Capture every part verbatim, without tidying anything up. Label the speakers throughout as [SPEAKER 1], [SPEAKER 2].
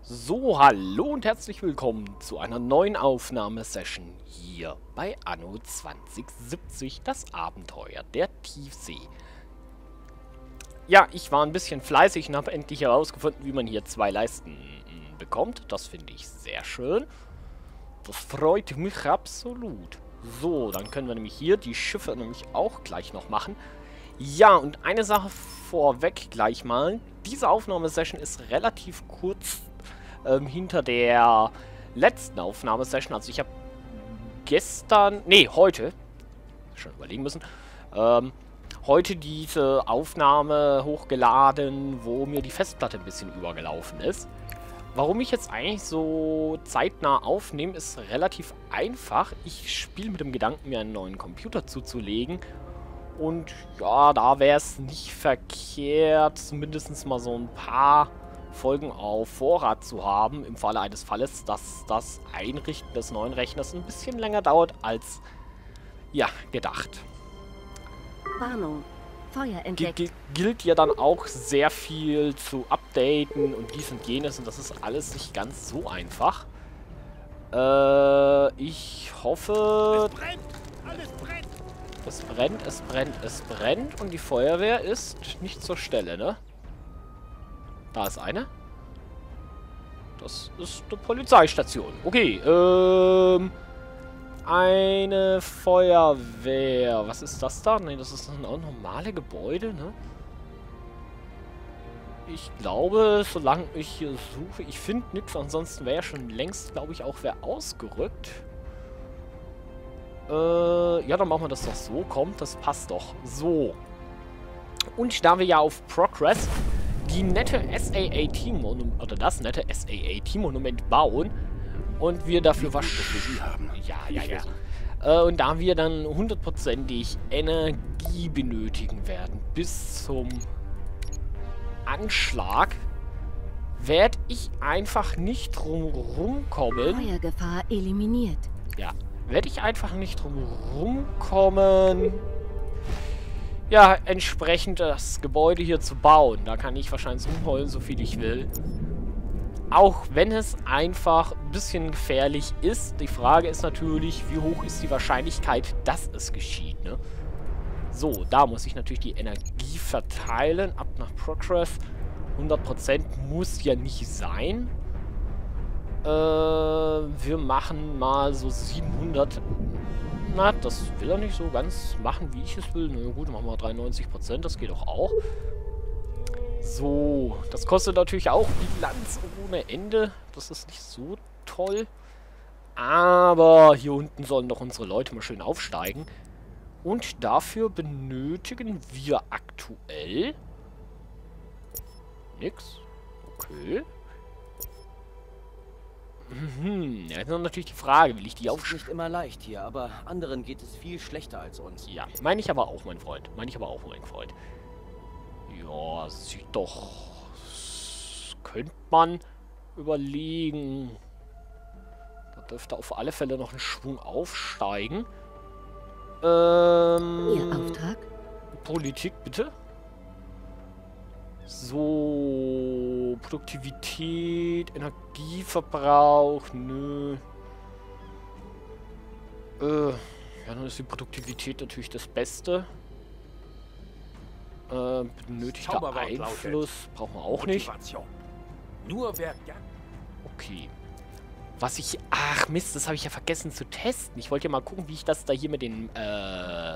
[SPEAKER 1] So, hallo und herzlich willkommen zu einer neuen Aufnahmesession hier bei Anno zwanzig siebzig, das Abenteuer der Tiefsee. Ja, ich war ein bisschen fleißig und habe endlich herausgefunden, wie man hier zwei Leisten bekommt. Das finde ich sehr schön. Das freut mich absolut. So, dann können wir nämlich hier die Schiffe nämlich auch gleich noch machen. Ja, und eine Sache vorweg gleich mal. Diese Aufnahmesession ist relativ kurz ähm, hinter der letzten Aufnahmesession. Also ich habe gestern, nee, heute, schon überlegen müssen, ähm, heute diese Aufnahme hochgeladen, wo mir die Festplatte ein bisschen übergelaufen ist. Warum ich jetzt eigentlich so zeitnah aufnehme, ist relativ einfach. Ich spiele mit dem Gedanken, mir einen neuen Computer zuzulegen. Und ja, da wäre es nicht verkehrt, zumindest mal so ein paar Folgen auf Vorrat zu haben, im Falle eines Falles, dass das Einrichten des neuen Rechners ein bisschen länger dauert als, ja, gedacht.
[SPEAKER 2] Warnung. Feuer entdeckt.
[SPEAKER 1] G gilt ja dann auch sehr viel zu updaten und dies und jenes und das ist alles nicht ganz so einfach. Äh, ich hoffe...
[SPEAKER 3] Es brennt! Alles brennt!
[SPEAKER 1] Es brennt, es brennt, es brennt und die Feuerwehr ist nicht zur Stelle, ne? Da ist eine. Das ist eine Polizeistation. Okay, ähm... eine Feuerwehr. Was ist das da? Ne, das ist ein auch normale Gebäude, ne? Ich glaube, solange ich hier suche, ich finde nichts. Ansonsten wäre schon längst, glaube ich, auch wer ausgerückt. Äh, ja, dann machen wir das doch so. Kommt, das passt doch. So. Und da wir ja auf Progress die nette S A A T-Monument, oder das nette S A A T-Monument bauen und wir dafür was... Ja, ja, ja. Äh, und da wir dann hundertprozentig Energie benötigen werden bis zum Anschlag, werde ich einfach nicht drum rumkommen.
[SPEAKER 2] Feuergefahr eliminiert.
[SPEAKER 1] Ja, werde ich einfach nicht drum rumkommen, ja, entsprechend das Gebäude hier zu bauen. Da kann ich wahrscheinlich rumheulen, so viel ich will. Auch wenn es einfach ein bisschen gefährlich ist. Die Frage ist natürlich, wie hoch ist die Wahrscheinlichkeit, dass es geschieht, ne? So, da muss ich natürlich die Energie verteilen. Ab nach Progress. hundert Prozent muss ja nicht sein. Äh, wir machen mal so siebenhundert. Na, das will er nicht so ganz machen, wie ich es will. Na gut, machen wir dreiundneunzig Prozent. Das geht doch auch. So, das kostet natürlich auch Bilanz ohne Ende. Das ist nicht so toll. Aber hier unten sollen doch unsere Leute mal schön aufsteigen. Und dafür benötigen wir aktuell... nix. Okay. Mhm, ja, jetzt noch natürlich die Frage, will ich die aufsteigen?
[SPEAKER 4] Ist nicht immer leicht hier, aber anderen geht es viel schlechter als uns.
[SPEAKER 1] Ja, meine ich aber auch, mein Freund. Meine ich aber auch, mein Freund. Ja, sieht doch... Das könnte man überlegen. Da dürfte auf alle Fälle noch ein Schwung aufsteigen. Ähm...
[SPEAKER 2] Ihr Auftrag?
[SPEAKER 1] Politik, bitte. So... Produktivität, Energieverbrauch, nö. Äh... Ja, dann ist die Produktivität natürlich das Beste. Äh, benötigter
[SPEAKER 3] Zauberwort
[SPEAKER 1] Einfluss
[SPEAKER 3] lautet
[SPEAKER 1] brauchen wir auch nicht.
[SPEAKER 3] Motivation. Nur wer gern.
[SPEAKER 1] Okay. Was ich... Ach Mist, das habe ich ja vergessen zu testen. Ich wollte ja mal gucken, wie ich das da hier mit den äh,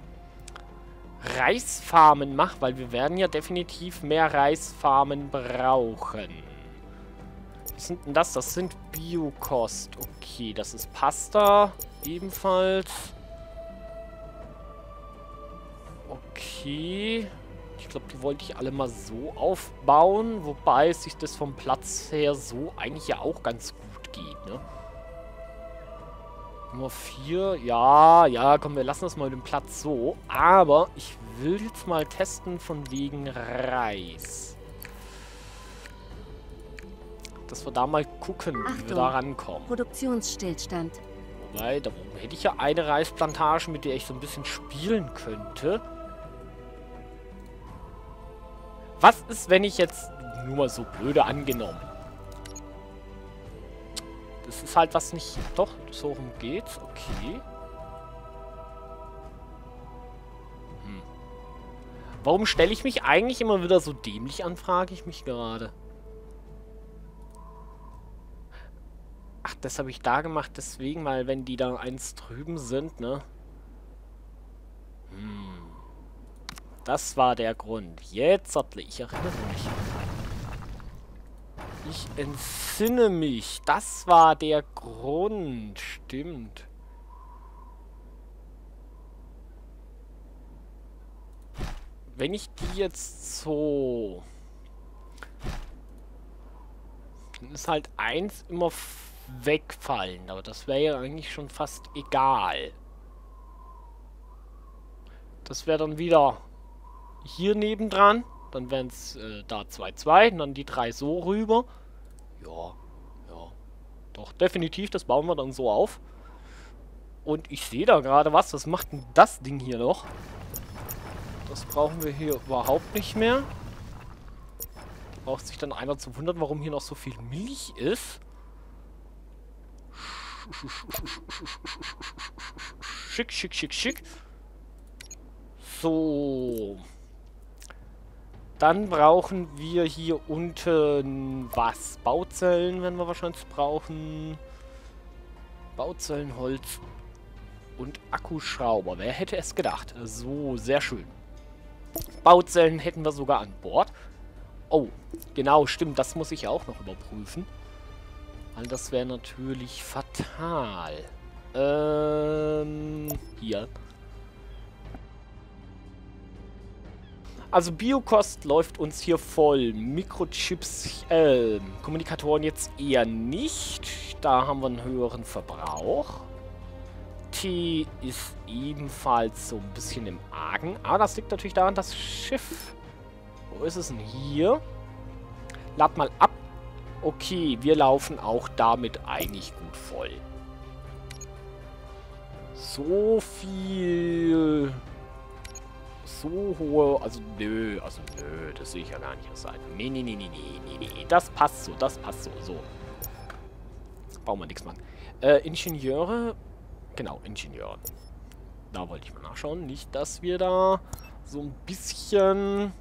[SPEAKER 1] Reisfarmen mache, weil wir werden ja definitiv mehr Reisfarmen brauchen. Was sind denn das? Das sind Biokost. Okay, das ist Pasta ebenfalls. Okay. Ich glaube, die wollte ich alle mal so aufbauen, wobei sich das vom Platz her so eigentlich ja auch ganz gut geht, ne? Nummer vier, ja, ja, komm, wir lassen das mal den Platz so. Aber ich will jetzt mal testen von wegen Reis. Dass wir da mal gucken, wie
[SPEAKER 2] Achtung,
[SPEAKER 1] wir da rankommen.
[SPEAKER 2] Produktionsstillstand.
[SPEAKER 1] Wobei, da oben hätte ich ja eine Reisplantage, mit der ich so ein bisschen spielen könnte. Was ist, wenn ich jetzt, nur mal so blöde angenommen, Das ist halt was nicht... Doch, so rum geht's. Okay. Hm. Warum stelle ich mich eigentlich immer wieder so dämlich an, frage ich mich gerade. Ach, das habe ich da gemacht, deswegen, weil wenn die da eins drüben sind, ne? Hm. Das war der Grund. Jetzt, ich erinnere mich. Ich entsinne mich. Das war der Grund. Stimmt. Wenn ich die jetzt so... Dann ist halt eins immer wegfallen. Aber das wäre ja eigentlich schon fast egal. Das wäre dann wieder hier nebendran. Dann wären es äh, da zwei, zwei. Und dann die drei so rüber. Ja, ja. Doch, definitiv. Das bauen wir dann so auf. Und ich sehe da gerade was. Was macht denn das Ding hier noch? Das brauchen wir hier überhaupt nicht mehr. Braucht sich dann einer zu wundern, warum hier noch so viel Milch ist. Schick, schick, schick, schick. So. Dann brauchen wir hier unten was? Bauzellen werden wir wahrscheinlich brauchen. Bauzellen, Holz und Akkuschrauber. Wer hätte es gedacht? So, sehr schön. Bauzellen hätten wir sogar an Bord. Oh, genau, stimmt. Das muss ich auch noch überprüfen. Weil das wäre natürlich fatal. Ähm, hier. Also Biokost läuft uns hier voll. Mikrochips, äh, Kommunikatoren jetzt eher nicht. Da haben wir einen höheren Verbrauch. T ist ebenfalls so ein bisschen im Argen. Aber das liegt natürlich daran, das Schiff... Wo ist es denn hier? Lad mal ab. Okay, wir laufen auch damit eigentlich gut voll. So viel... So hohe... Also, nö. Also, nö. Das sehe ich ja gar nicht aus. Nee, nee, nee, nee, nee, nee, nee. Das passt so. Das passt so. So. Brauchen wir nichts machen. Äh, Ingenieure... Genau, Ingenieure. Da wollte ich mal nachschauen. Nicht, dass wir da so ein bisschen...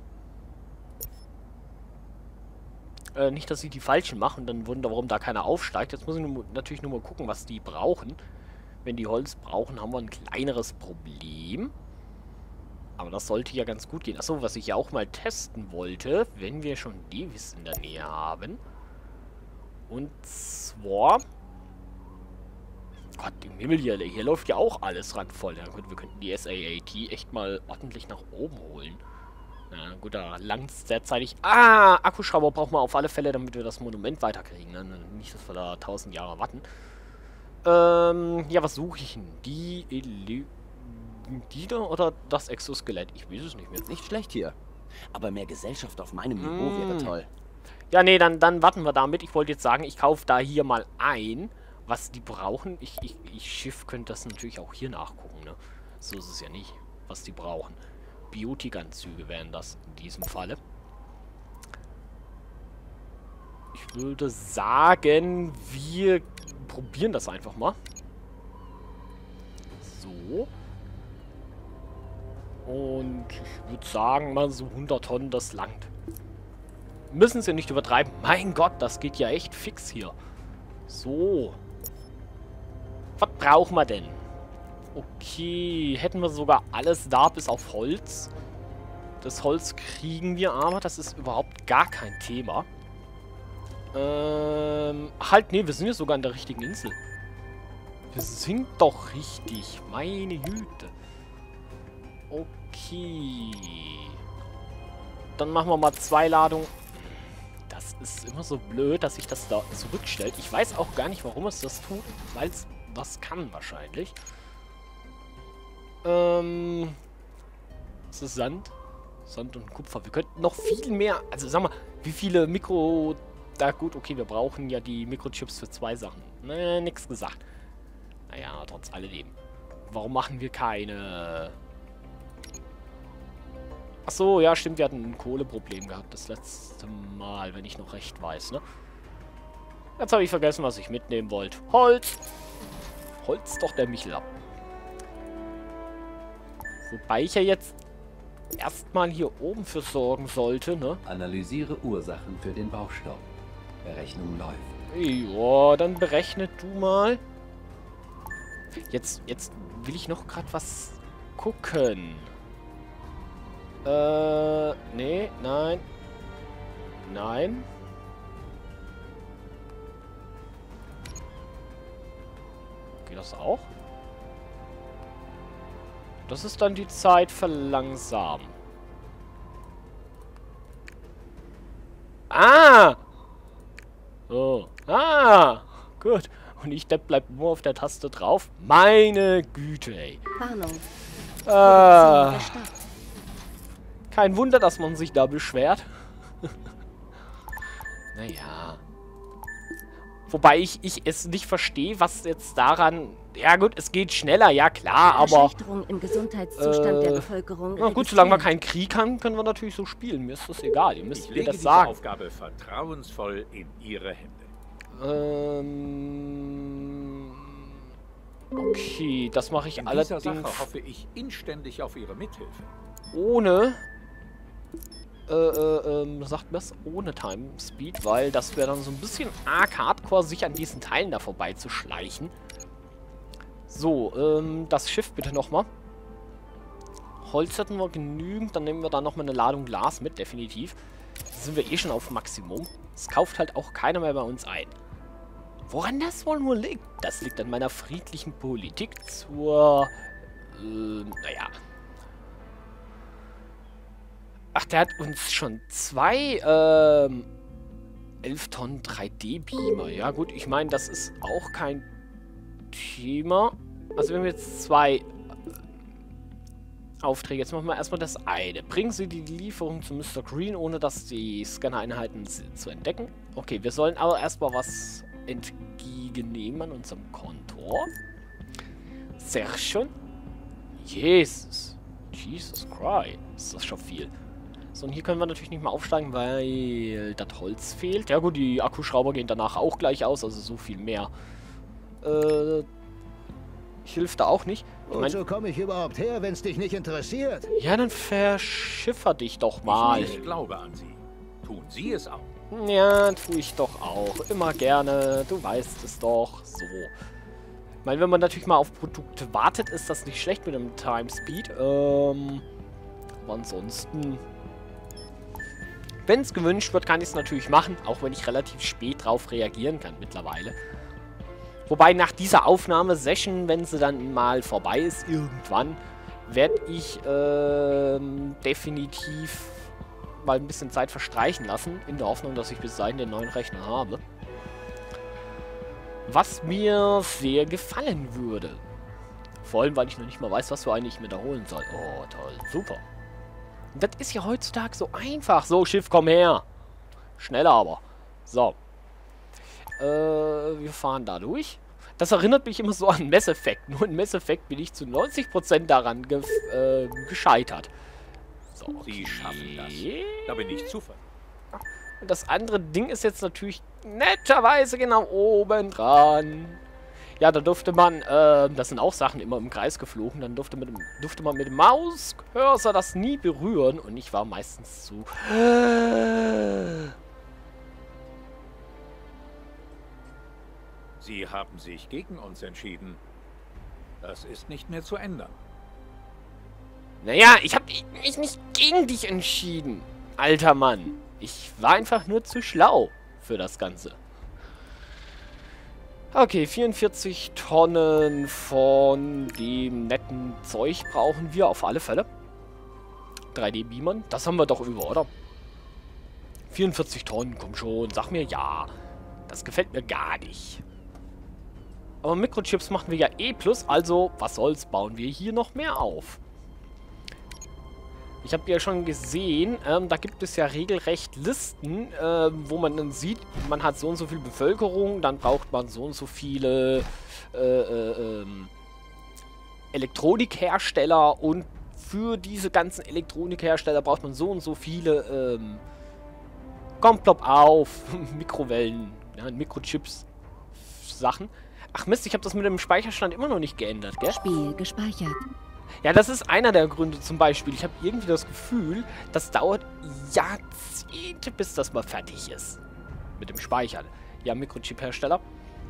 [SPEAKER 1] Äh, nicht, dass sie die falschen machen, dann wundern, warum da keiner aufsteigt. Jetzt muss ich nur, natürlich nur mal gucken, was die brauchen. Wenn die Holz brauchen, haben wir ein kleineres Problem. Aber das sollte ja ganz gut gehen. Achso, was ich ja auch mal testen wollte, wenn wir schon Davis in der Nähe haben. Und zwar... Gott, im Himmel hier, hier läuft ja auch alles randvoll. Ja gut, wir könnten die S A A T echt mal ordentlich nach oben holen. Na gut, da langt es derzeitig... Ah, Akkuschrauber brauchen wir auf alle Fälle, damit wir das Monument weiterkriegen. Ne? Nicht, dass wir da tausend Jahre warten. Ähm, ja, was suche ich denn? Die Ele... Die da oder das Exoskelett? Ich weiß es nicht mehr.
[SPEAKER 4] Nicht schlecht hier. Aber mehr Gesellschaft auf meinem Niveau mm. wäre toll.
[SPEAKER 1] Ja, nee, dann, dann warten wir damit. Ich wollte jetzt sagen, ich kaufe da hier mal ein, was die brauchen. Ich, ich, ich Schiff könnte das natürlich auch hier nachgucken, ne? So ist es ja nicht, was die brauchen. Biotikanzüge wären das in diesem Falle. Ich würde sagen, wir probieren das einfach mal. So. Und ich würde sagen, mal so hundert Tonnen, das langt. Müssen sie nicht übertreiben. Mein Gott, das geht ja echt fix hier. So. Was brauchen wir denn? Okay, hätten wir sogar alles da, bis auf Holz. Das Holz kriegen wir aber, das ist überhaupt gar kein Thema. Ähm, halt, nee, wir sind ja sogar an der richtigen Insel. Wir sind doch richtig, meine Güte. Okay. Dann machen wir mal zwei Ladungen. Das ist immer so blöd, dass sich das da zurückstellt. Ich weiß auch gar nicht, warum es das tut, weil es was kann wahrscheinlich. Ähm, das ist Sand. Sand und Kupfer. Wir könnten noch viel mehr... Also sag mal, wie viele Mikro... Da gut, okay, wir brauchen ja die Mikrochips für zwei Sachen. Ne, nix gesagt. Naja, trotz alledem. Warum machen wir keine... Achso, ja, stimmt, wir hatten ein Kohleproblem gehabt das letzte Mal, wenn ich noch recht weiß, ne? Jetzt habe ich vergessen, was ich mitnehmen wollte. Holz. Holz doch der Michel ab. Wobei ich ja jetzt erstmal hier oben für sorgen sollte, ne?
[SPEAKER 5] Analysiere Ursachen für den Baustopp. Berechnung läuft.
[SPEAKER 1] Ja, dann berechne du mal. Jetzt, jetzt will ich noch gerade was gucken. Äh, nee, nein. Nein. Geht das auch? Das ist dann die Zeit verlangsamen. Ah! So. Ah! Gut. Und ich Depp bleib nur auf der Taste drauf. Meine Güte, ey.
[SPEAKER 2] Warnung.
[SPEAKER 1] Ah. Kein Wunder, dass man sich da beschwert. Naja. Wobei ich, ich es nicht verstehe, was jetzt daran... Ja gut, es geht schneller, ja klar, aber...
[SPEAKER 2] Verschlechterung im Gesundheitszustand
[SPEAKER 1] äh,
[SPEAKER 2] der Bevölkerung.
[SPEAKER 1] Na gut, solange wir keinen Krieg haben, können wir natürlich so spielen. Mir ist das egal, ihr müsst
[SPEAKER 3] Ich
[SPEAKER 1] mir
[SPEAKER 3] lege
[SPEAKER 1] das
[SPEAKER 3] diese
[SPEAKER 1] sagen.
[SPEAKER 3] Aufgabe vertrauensvoll in Ihre Hände.
[SPEAKER 1] Ähm... Okay, das mache ich
[SPEAKER 3] In dieser Sache
[SPEAKER 1] allerdings
[SPEAKER 3] hoffe ich inständig auf Ihre Mithilfe.
[SPEAKER 1] ohne... Äh, äh, ähm, sagt mir das? Ohne Time Speed, weil das wäre dann so ein bisschen arg hardcore, sich an diesen Teilen da vorbeizuschleichen. So, ähm, das Schiff bitte nochmal. Holz hätten wir genügend, dann nehmen wir da nochmal eine Ladung Glas mit, definitiv. Da sind wir eh schon auf Maximum. Es kauft halt auch keiner mehr bei uns ein. Woran das wohl nur liegt? Das liegt an meiner friedlichen Politik zur... Äh, naja... Ach, der hat uns schon zwei, ähm, elf Tonnen drei D Beamer. Ja gut, ich meine, das ist auch kein Thema. Also wir haben jetzt zwei äh, Aufträge. Jetzt machen wir erstmal das eine. Bringen Sie die Lieferung zu Mister Green, ohne dass die Scanner-Einheiten zu entdecken. Okay, wir sollen aber erstmal was entgegennehmen an unserem Kontor. Sehr schön. Jesus. Jesus Christ. Ist das schon viel. So, und hier können wir natürlich nicht mehr aufsteigen, weil das Holz fehlt. Ja gut, die Akkuschrauber gehen danach auch gleich aus, also so viel mehr. Äh, hilft da auch nicht. Ich mein,
[SPEAKER 6] Wozu komme ich überhaupt her, wenn es dich nicht interessiert?
[SPEAKER 1] ja, dann verschiffer dich doch mal.
[SPEAKER 3] Ich glaube an Sie. Tun Sie es auch.
[SPEAKER 1] Ja, tue ich doch auch. Immer gerne. Du weißt es doch. So. Ich meine, wenn man natürlich mal auf Produkte wartet, ist das nicht schlecht mit dem Time Speed. Ähm, aber ansonsten... Wenn es gewünscht wird, kann ich es natürlich machen, auch wenn ich relativ spät drauf reagieren kann mittlerweile. Wobei nach dieser Aufnahmesession, wenn sie dann mal vorbei ist, irgendwann, werde ich ähm, definitiv mal ein bisschen Zeit verstreichen lassen, in der Hoffnung, dass ich bis dahin den neuen Rechner habe. Was mir sehr gefallen würde. Vor allem, weil ich noch nicht mal weiß, was für einen ich mir da holen soll. Oh, toll, super. Und das ist ja heutzutage so einfach. So, Schiff, komm her. Schneller aber. So. Äh, wir fahren da durch. Das erinnert mich immer so an Mass Effect. Nur in Mass Effect bin ich zu neunzig Prozent daran ge äh, gescheitert. So, okay.
[SPEAKER 3] Sie schaffen das. Da bin ich zuversichtlich.
[SPEAKER 1] Und das andere Ding ist jetzt natürlich netterweise genau oben dran. Ja, da durfte man, äh, das sind auch Sachen immer im Kreis geflogen, dann durfte, mit dem, durfte man mit dem Mauscursor das nie berühren und ich war meistens zu...
[SPEAKER 3] Sie haben sich gegen uns entschieden. Das ist nicht mehr zu ändern.
[SPEAKER 1] Naja, ich habe mich nicht gegen dich entschieden, alter Mann. Ich war einfach nur zu schlau für das Ganze. Okay, vierundvierzig Tonnen von dem netten Zeug brauchen wir auf alle Fälle. drei D Beamern, das haben wir doch über, oder? vierundvierzig Tonnen, komm schon, sag mir ja. Das gefällt mir gar nicht. Aber Mikrochips machen wir ja eh plus, also was soll's, bauen wir hier noch mehr auf. Ich habe ja schon gesehen, ähm, da gibt es ja regelrecht Listen, ähm, wo man dann sieht, man hat so und so viel Bevölkerung, dann braucht man so und so viele äh, äh, ähm, Elektronikhersteller und für diese ganzen Elektronikhersteller braucht man so und so viele, ähm, komm, plopp auf, Mikrowellen, Ja, Mikrochips Sachen. Ach Mist, ich habe das mit dem Speicherstand immer noch nicht geändert, gell?
[SPEAKER 2] Spiel gespeichert.
[SPEAKER 1] Ja, das ist einer der Gründe zum Beispiel. Ich habe irgendwie das Gefühl, das dauert Jahrzehnte, bis das mal fertig ist. Mit dem Speichern. Ja, Mikrochip-Hersteller.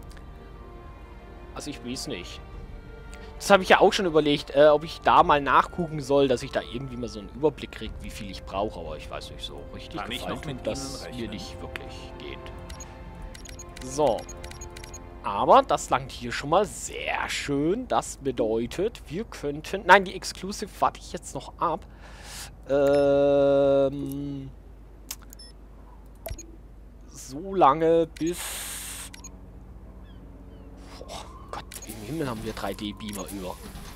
[SPEAKER 1] Also ich weiß nicht. Das habe ich ja auch schon überlegt, äh, ob ich da mal nachgucken soll, dass ich da irgendwie mal so einen Überblick kriege, wie viel ich brauche. Aber ich weiß nicht, so richtig
[SPEAKER 3] Kann ich noch mit
[SPEAKER 1] dass
[SPEAKER 3] Ihnen
[SPEAKER 1] mir
[SPEAKER 3] rechnen?
[SPEAKER 1] nicht wirklich geht. So. Aber das langt hier schon mal sehr schön. Das bedeutet, wir könnten... Nein, die Exclusive warte ich jetzt noch ab. Ähm... So lange bis... Oh Gott, im Himmel haben wir drei D Beamer über.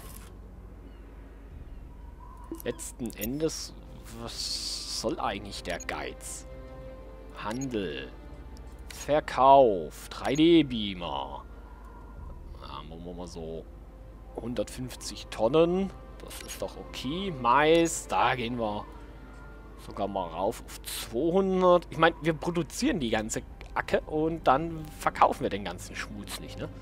[SPEAKER 1] Letzten Endes, was soll eigentlich der Geiz? Handel. Verkauf. drei D Beamer. Ja, machen wir mal so hundertfünfzig Tonnen. Das ist doch okay. Mais, da gehen wir sogar mal rauf auf zweihundert. Ich meine, wir produzieren die ganze Acke und dann verkaufen wir den ganzen Schmutz nicht, ne?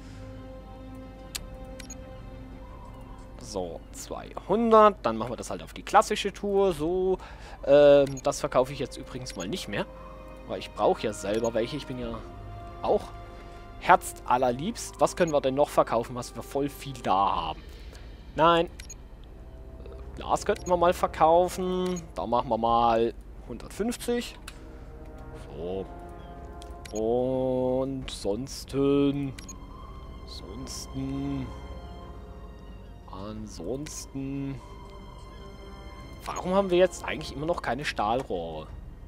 [SPEAKER 1] So, zweihundert. Dann machen wir das halt auf die klassische Tour. So, ähm, das verkaufe ich jetzt übrigens mal nicht mehr. Weil ich brauche ja selber welche. Ich bin ja auch Herz allerliebst. Was können wir denn noch verkaufen, was wir voll viel da haben? Nein. Glas könnten wir mal verkaufen. Da machen wir mal hundertfünfzig. So. Und ansonsten... Ansonsten... Ansonsten... Warum haben wir jetzt eigentlich immer noch keine Stahlrohre?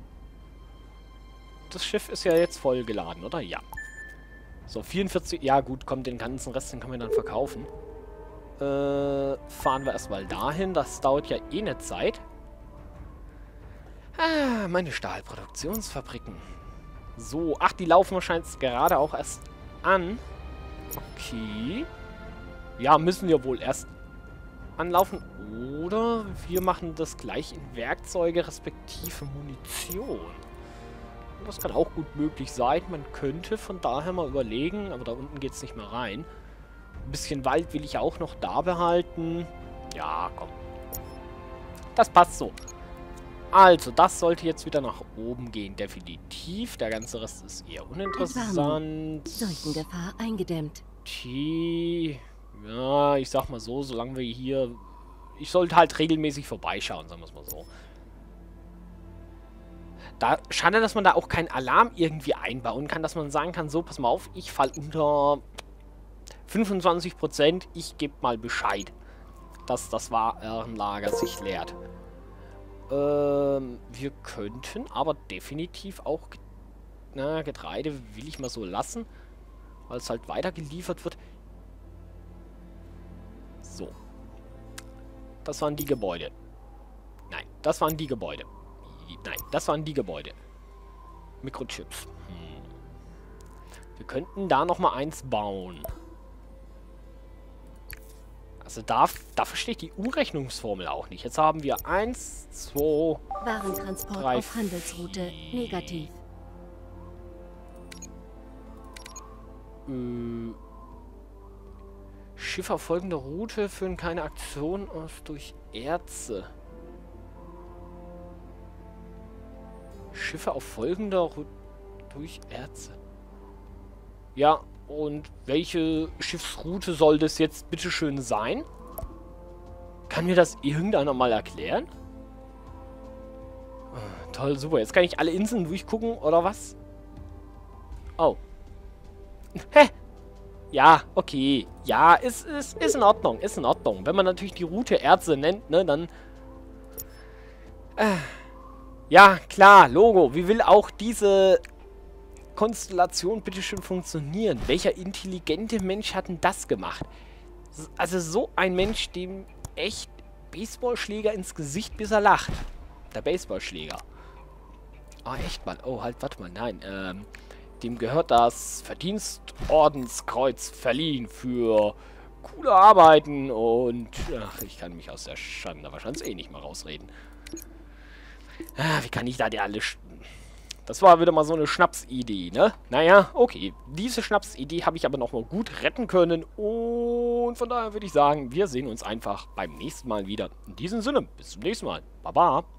[SPEAKER 1] Das Schiff ist ja jetzt voll geladen, oder? Ja. So, vierundvierzig... Ja gut, komm, den ganzen Rest, den können wir dann verkaufen. Äh, fahren wir erstmal dahin. Das dauert ja eh eine Zeit. Ah, meine Stahlproduktionsfabriken. So, ach, die laufen wahrscheinlich gerade auch erst an. Okay. Ja, müssen wir wohl erst anlaufen. Oder wir machen das gleich in Werkzeuge respektive Munition. Das kann auch gut möglich sein. Man könnte von daher mal überlegen, aber da unten geht es nicht mehr rein. Ein bisschen Wald will ich auch noch da behalten. Ja, komm. Das passt so. Also, das sollte jetzt wieder nach oben gehen, definitiv. Der ganze Rest ist eher uninteressant.
[SPEAKER 2] Seuchengefahr eingedämmt.
[SPEAKER 1] Tee. Ja, ich sag mal so, solange wir hier... Ich sollte halt regelmäßig vorbeischauen, sagen wir es mal so. Da, schade, dass man da auch keinen Alarm irgendwie einbauen kann, dass man sagen kann, so, pass mal auf, ich fall unter fünfundzwanzig Prozent, ich gebe mal Bescheid, dass das Warenlager sich leert. Ähm, wir könnten aber definitiv auch, na, Getreide will ich mal so lassen, weil es halt weiter geliefert wird. So. Das waren die Gebäude. Nein, das waren die Gebäude. Nein, das waren die Gebäude. Mikrochips. Hm. Wir könnten da noch mal eins bauen. Also da, da verstehe ich die Umrechnungsformel auch nicht. Jetzt haben wir eins, zwei,
[SPEAKER 2] Warentransport
[SPEAKER 1] drei,
[SPEAKER 2] auf Handelsroute negativ.
[SPEAKER 1] Äh, Schiffe auf folgender Route führen keine Aktion aus durch Erze. Schiffe auf folgender Route durch Erze. Ja, und welche Schiffsroute soll das jetzt bitteschön sein? Kann mir das irgendeiner mal erklären? Oh, toll, super. Jetzt kann ich alle Inseln durchgucken, oder was? Oh. Hä? Ja, okay. Ja, ist, ist, ist in Ordnung. Ist in Ordnung. Wenn man natürlich die Route Erze nennt, ne, dann... Äh, ja, klar, Logo. Wie will auch diese Konstellation bitteschön funktionieren? Welcher intelligente Mensch hat denn das gemacht? Also so ein Mensch, dem echt Baseballschläger ins Gesicht, bis er lacht. Der Baseballschläger. Ah, echt mal. Oh, halt, warte mal. Nein, ähm... dem gehört das Verdienstordenskreuz verliehen für coole Arbeiten und... Ach, ich kann mich aus der Schande wahrscheinlich eh nicht mal rausreden. Ah, wie kann ich da der alle... Das war wieder mal so eine Schnapsidee, ne? Naja, okay. Diese Schnapsidee habe ich aber noch mal gut retten können. Und von daher würde ich sagen, wir sehen uns einfach beim nächsten Mal wieder. In diesem Sinne, bis zum nächsten Mal. Baba.